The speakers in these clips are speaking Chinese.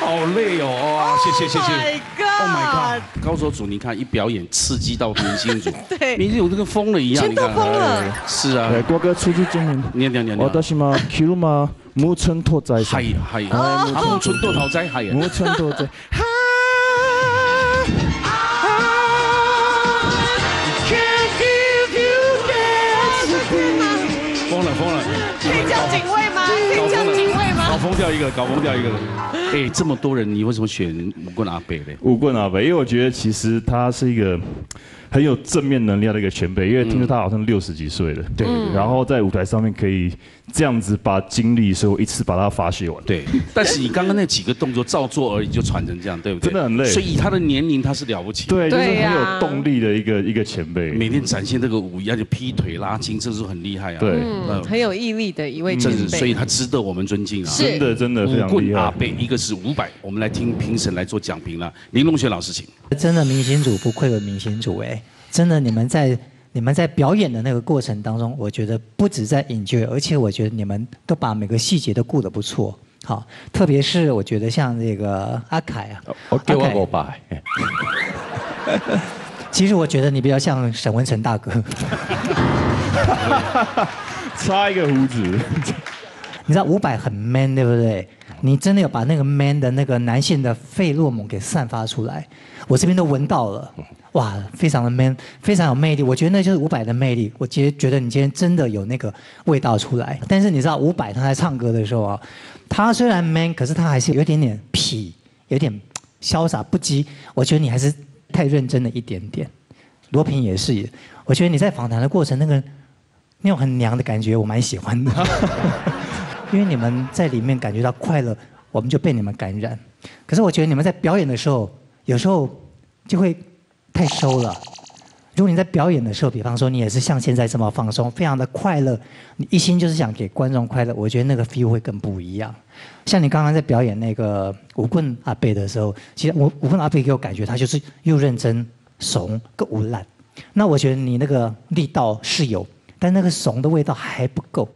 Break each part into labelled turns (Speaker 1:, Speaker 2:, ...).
Speaker 1: 好累哦，哇，谢谢。
Speaker 2: Oh my
Speaker 1: Oh my
Speaker 2: god！
Speaker 1: god！ 高手组，你看一表演刺激到明星组，
Speaker 2: 对，
Speaker 1: 明星组这跟疯了一样，
Speaker 2: 全都疯了。
Speaker 1: 是啊，
Speaker 3: 对，国歌出自证明。
Speaker 1: 念。
Speaker 3: 私は昼間無春托在上。
Speaker 1: 係。阿木春多頭仔係啊。
Speaker 3: 無春托在。
Speaker 1: 疯了！
Speaker 2: 可以叫警卫吗？
Speaker 1: 搞疯掉一个。哎，这么多人，你为什么选武棍阿北嘞？
Speaker 3: 武棍阿北，因为我觉得其实他是一个很有正面能量的一个前辈，因为听说他好像60几岁了，对，然后在舞台上面可以这样子把精力，所以我一次把它发泄完。
Speaker 1: 对，但是你刚刚那几个动作照做而已，就传成这样，对不对？
Speaker 3: 真的很累。
Speaker 1: 所以以他的年龄，他是了不起。
Speaker 3: 对，就是很有动力的一个前辈。
Speaker 1: 每天展现这个武艺，而且劈腿拉筋，这是很厉害啊。
Speaker 3: 对，
Speaker 2: 很有毅力的一位前辈，
Speaker 1: 所以他值得我们尊敬啊。
Speaker 3: 真的非常厉害。
Speaker 1: 武棍阿北，一个是500，我们来听评审来做讲评了。林隆璇老师，请。
Speaker 4: 真的明星组不愧为明星组哎，真的你们在表演的那个过程当中，我觉得不止在enjoy，而且我觉得你们都把每个细节都顾得不错。好，特别是我觉得像这个阿凯啊，
Speaker 5: 我给我500。
Speaker 4: 其实我觉得你比较像沈文成大哥，
Speaker 3: 插一个胡子。
Speaker 4: 你知道500很 man 对不对？你真的有把那个 man 的那个男性的费洛蒙给散发出来，我这边都闻到了，哇，非常的 man， 非常有魅力。我觉得那就是500的魅力。我觉得你今天真的有那个味道出来。但是你知道500他在唱歌的时候啊，他虽然 man， 可是他还是有一点点痞，有点潇洒不羁。我觉得你还是太认真了一点点。罗平也是，我觉得你在访谈的过程那种很娘的感觉，我蛮喜欢的。因为你们在里面感觉到快乐，我们就被你们感染。可是我觉得你们在表演的时候，有时候就会太收了。如果你在表演的时候，比方说你也是像现在这么放松，非常的快乐，你一心就是想给观众快乐，我觉得那个 feel 会更不一样。像你刚刚在表演那个武棍阿贝的时候，其实武棍阿贝给我感觉他就是又认真、怂、更无赖。那我觉得你那个力道是有，但那个怂的味道还不够。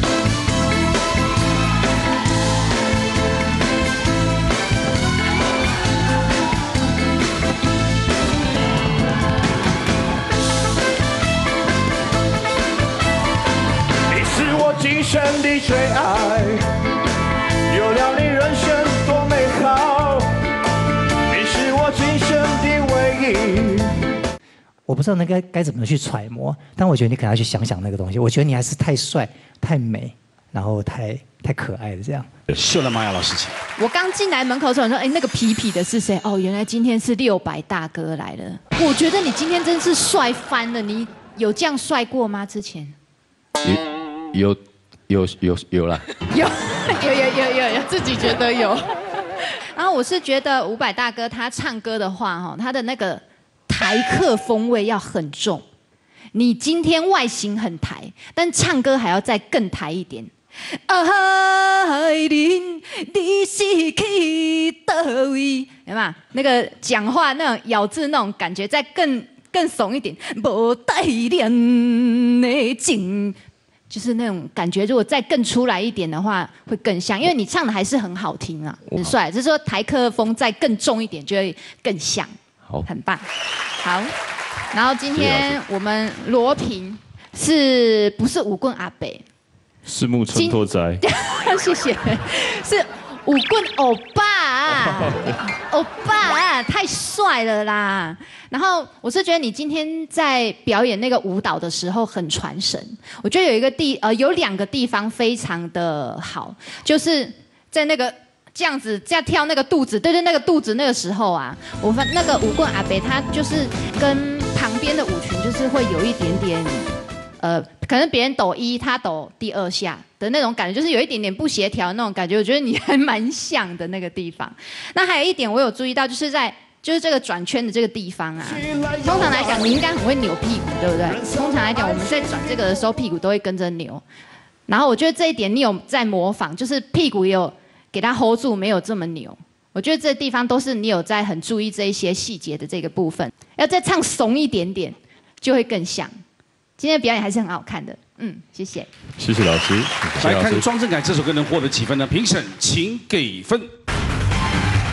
Speaker 6: 今生的最爱，有了你人生多美好，你是我今生的唯一。
Speaker 4: 我不知道那该怎么去揣摩，但我觉得你可能要去想想那个东西。我觉得你还是太帅、太美，然后太可爱的这样。
Speaker 1: 秀兰玛雅老师，请。
Speaker 7: 我刚进来门口的时候，说：“哎，那个痞痞的是谁？哦，原来今天是600大哥来了。我觉得你今天真是帅翻了。你有这样帅过吗？之前？
Speaker 5: 有啦。
Speaker 7: 有，自己觉得有。然后我是觉得伍佰大哥他唱歌的话，哈，他的那个台客风味要很重。你今天外形很台，但唱歌还要再更台一点。爱人，你是去倒位？有没有？那个讲话那种咬字那种感觉，再更怂一点。无带恋的情。就是那种感觉，如果再更出来一点的话，会更像，因为你唱的还是很好听啊，很帅。只是说台客风再更重一点，就会更像，好，很棒。好，然后今天我们罗平是不是武棍阿北？
Speaker 3: 是木村拓哉。
Speaker 7: 谢谢，是武棍欧巴，欧巴太帅了啦！然后我是觉得你今天在表演那个舞蹈的时候很传神，我觉得有2个地方非常的好，就是在那个这样子在跳那个肚子，对，那个肚子那个时候啊，我发那个武棍阿北他就是跟旁边的舞群就是会有一点点。可能别人抖1，他抖第2下的那种感觉，就是有一点点不协调的那种感觉。我觉得你还蛮像的那个地方。那还有一点我有注意到，就是这个转圈的这个地方啊，通常来讲你应该很会扭屁股，对不对？通常来讲我们在转这个的时候，屁股都会跟着扭。然后我觉得这一点你有在模仿，就是屁股也有给它 hold 住，没有这么扭。我觉得这地方都是你有在很注意这一些细节的这个部分。要再唱怂一点点，就会更像。今天的表演还是很好看的，谢谢。
Speaker 3: 谢谢老师。
Speaker 1: 来看庄正凯这首歌能获得几分呢？评审请给分。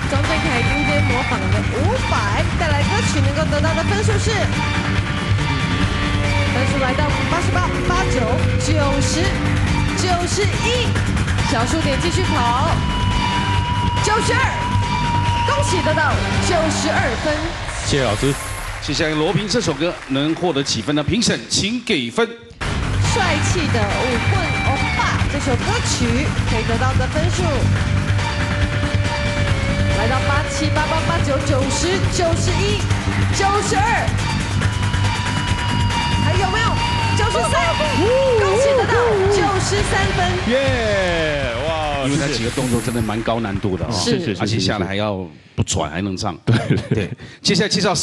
Speaker 2: 庄振凯今天模仿的500带来歌曲能够得到的分数是，分数来到88、89、90、91，小数点继续跑，92，恭喜得到92分。
Speaker 5: 谢谢老师。
Speaker 1: 接下来罗平这首歌能获得几分呢？评审请给分。
Speaker 2: 帅气的舞棍欧巴这首歌曲可以得到的分数，来到87、88、89、90、91、92，还有没有93？恭喜得到93分。
Speaker 3: 耶！哇，
Speaker 1: 因为那几个动作真的蛮高难度的啊，
Speaker 2: 是
Speaker 1: 而且下来还要不喘还能唱。对，接下来介绍。